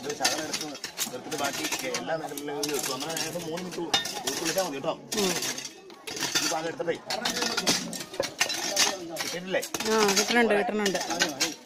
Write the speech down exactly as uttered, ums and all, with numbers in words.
ഇത് ശകലം എടുത്ത് എടുത്തിട്ട് ബാക്കി എല്ലാ മേഖലകളിലും കിട്ടും. അങ്ങനെ ഏകദേശം മൂന്ന് മിനിറ്റ് ഉൾക്കൊള്ളിച്ചാൽ മതി കേട്ടോ. ഈ ഭാഗം എടുത്തിട്ടേ കിട്ടിയിട്ടില്ലേ? ആ കിട്ടുന്നുണ്ട് കിട്ടുന്നുണ്ട്.